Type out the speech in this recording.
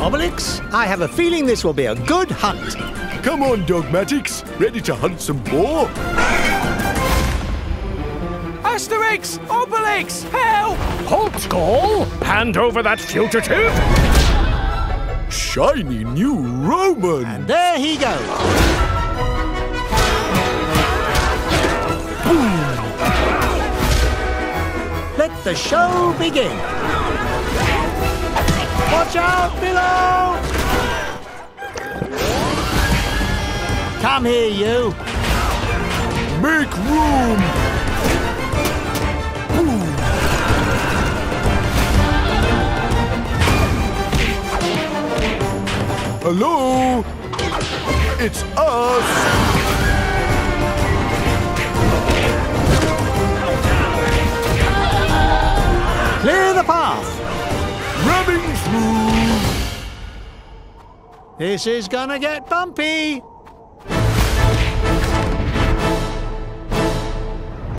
Obelix. I have a feeling this will be a good hunt. Come on, Dogmatics. Ready to hunt some more? Asterix! Obelix! Help! Halt, Gaul! Hand over that fugitive! Shiny new Roman! And there he goes. Let the show begin. Watch out below! Come here, you. Make room! Hello? It's us! Clear the path. Ramming through! This is gonna get bumpy.